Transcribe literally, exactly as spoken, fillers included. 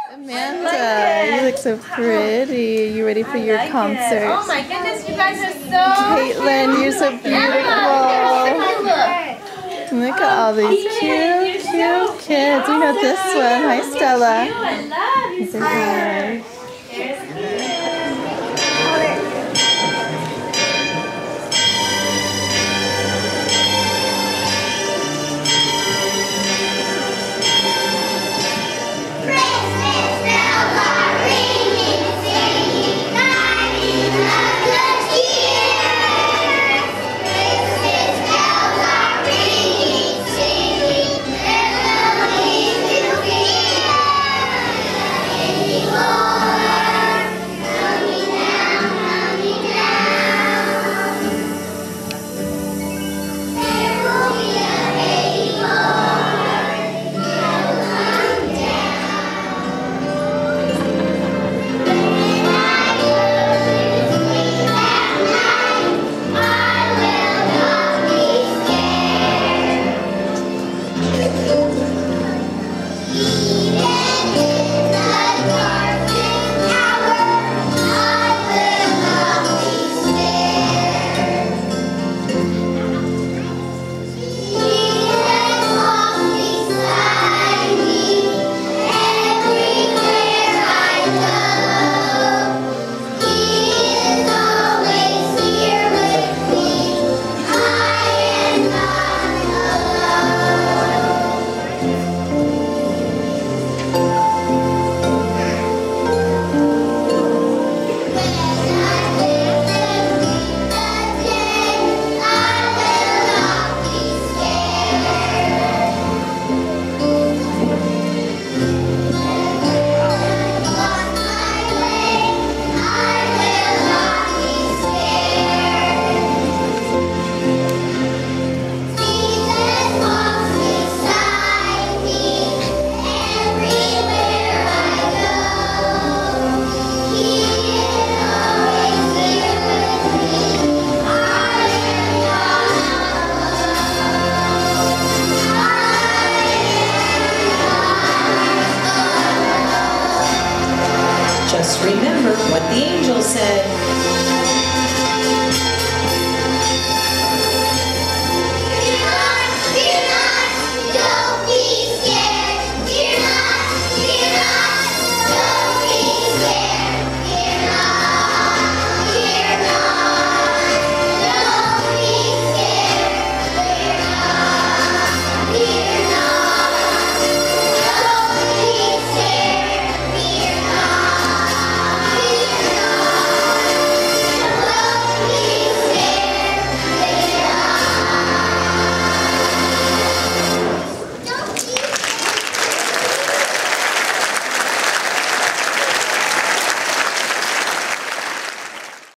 Amanda, you look so pretty. You ready for your concert? Oh my goodness, you guys are so Caitlin, you're so beautiful. Look at all these cute, cute kids. We know this one. Hi, Stella. I love you. Just remember what the angel said.